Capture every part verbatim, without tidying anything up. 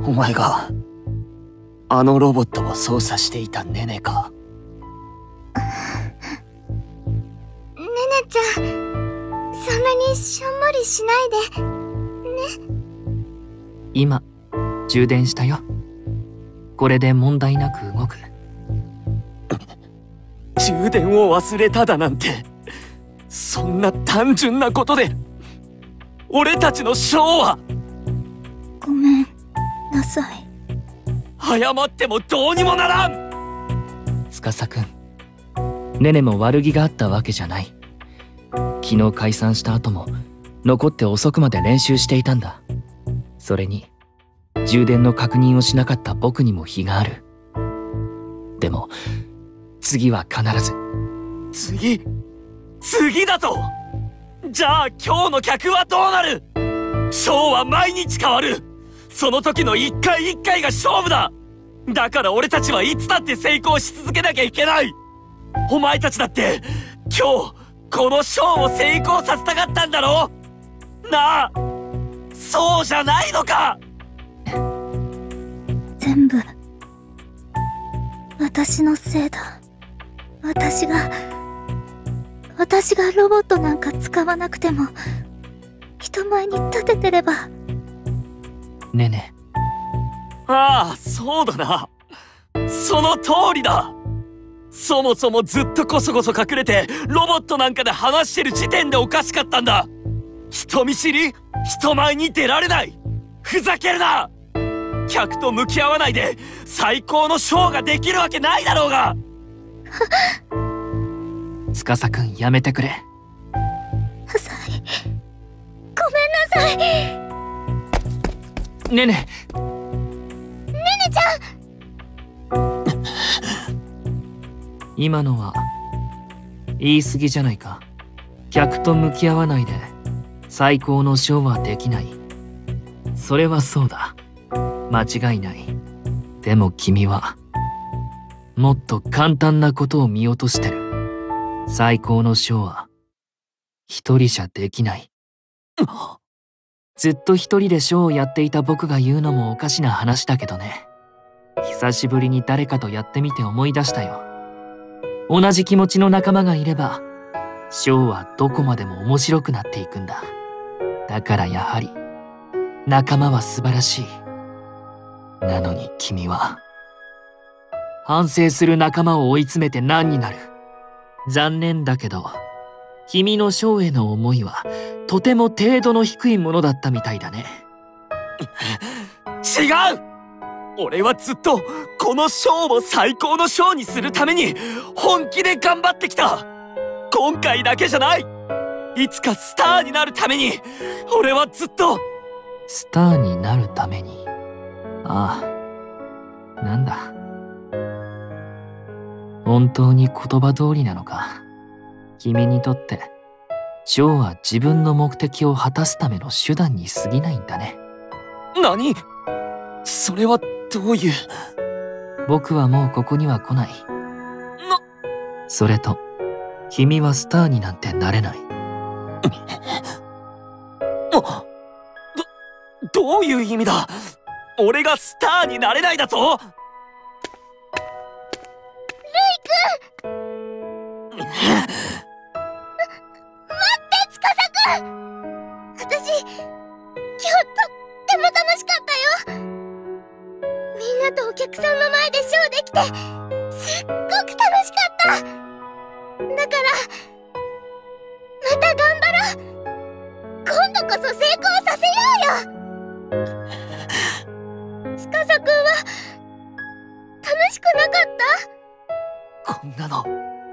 お前があのロボットを操作していたネネか。 ネネちゃん、そんなにしょんぼりしないでね。 今充電したよ。これで問題なく動く。 充電を忘れただなんて、そんな単純なことで俺たちのショーは。 ごめんなさい。 謝ってもどうにもならん。 司くん、ネネも悪気があったわけじゃない。昨日解散した後も残って遅くまで練習していたんだ。それに充電の確認をしなかった僕にも非がある。でも次は必ず。 次次だと。じゃあ今日の客はどうなる。ショーは毎日変わる。その時の一回一回が勝負だ。だから俺たちはいつだって成功し続けなきゃいけない。お前たちだって今日このショーを成功させたかったんだろなあ。そうじゃないのか。 全部私のせいだ。私が私がロボットなんか使わなくても人前に立ててれば。 ねね。 ああ、そうだな。その通りだ。そもそもずっとこそこそ隠れてロボットなんかで話してる時点でおかしかったんだ。人見知り、人前に出られない、ふざけるな。客と向き合わないで最高のショーができるわけないだろうが。 司くん、やめてくれ。 なさい。ごめんなさい。 ねね。 ねねちゃん。 今のは言い過ぎじゃないか。客と向き合わないで最高のショーはできない。それはそうだ、間違いない。でも君はもっと簡単なことを見落としてる。最高のショーは一人じゃできない。ずっと一人でショーをやっていた僕が言うのもおかしな話だけどね。久しぶりに誰かとやってみて思い出したよ。同じ気持ちの仲間がいればショーはどこまでも面白くなっていくんだ。だからやはり仲間は素晴らしい。なのに君は反省する仲間を追い詰めて何になる。残念だけど君のショーへの思いはとても程度の低いものだったみたいだね。 違う。俺はずっとこのショーを最高のショーにするために本気で頑張ってきた。今回だけじゃない。いつかスターになるために俺はずっと。 スターになるために。ああ、なんだ。本当に言葉通りなのか。君にとってショーは自分の目的を果たすための手段に過ぎないんだね。 何？それはどういう。 僕はもうここには来ない。 な。 それと君はスターになんてなれない。 あ、ど、どういう意味だ。俺がスターになれないだと。ルイ君。待って、 司くん。私今日とっても楽しかったよ。みんなとお客さんの前でショーできてすっごく楽しかった。だからまた頑張ろう。今度こそ成功させようよ。司くんは楽しくなかった？ こんなの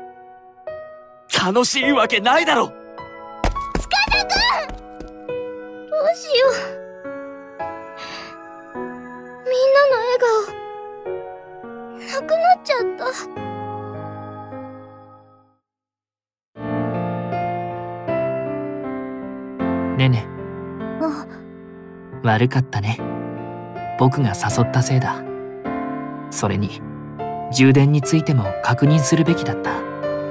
楽しいわけないだろ。 司くん、どうしよう。みんなの笑顔なくなっちゃった。 ねね。 あ、 悪かったね。僕が誘ったせいだ。それに充電についても確認するべきだった。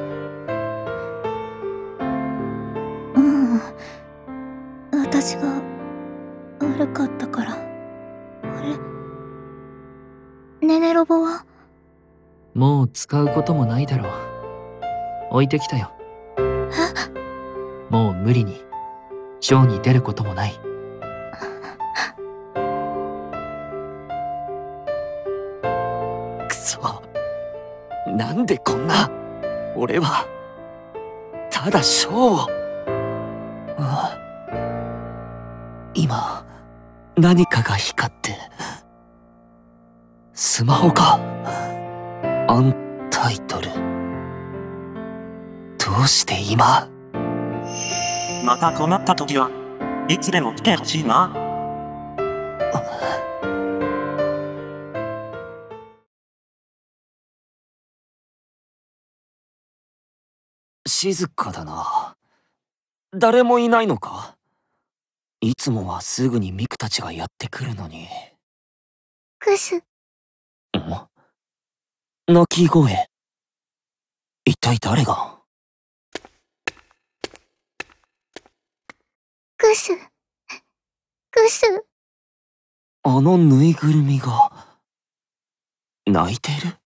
うん、私が悪かったから。あれ、 ロボは？ もう使うこともないだろう。置いてきたよ。 え？ もう無理にショーに出ることもない。 くそ、なんでこんな。俺はただショーを。あ、今何かが光って。スマホか。アンタイトル。どうして今。 また困った時はいつでも来てほしいな。 静かだな。誰もいないのか？いつもはすぐにミクたちがやってくるのに。 クス。 ん？鳴き声。一体誰が？ クス。クス。 あのぬいぐるみが泣いてる？